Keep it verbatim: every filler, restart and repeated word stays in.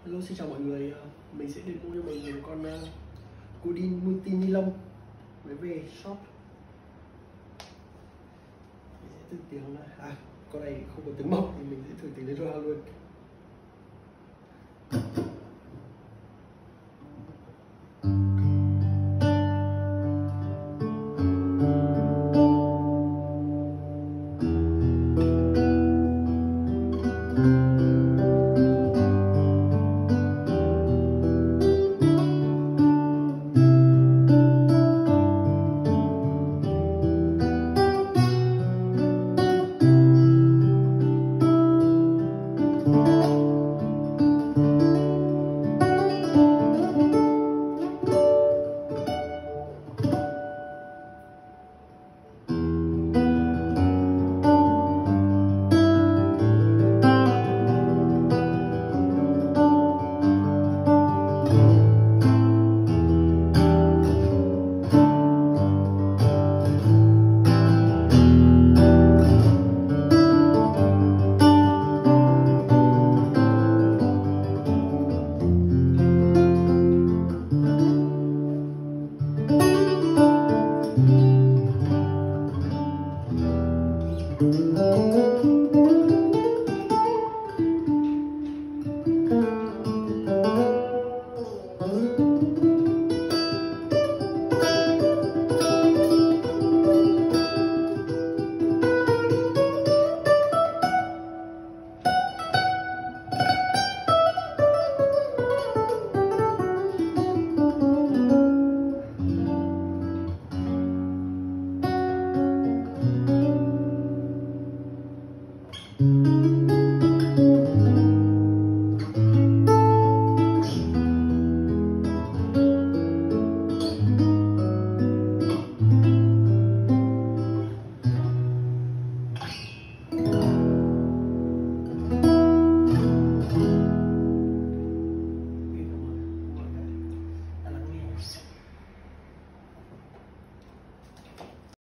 Hello, xin chào mọi người. Mình sẽ định mua cho mọi người một con uh, Godin multi ni lông mới về shop. Mình sẽ thử tiếng là à con này không có tiếng mộc thì mình sẽ thử tiếng lên loa luôn. Thank you.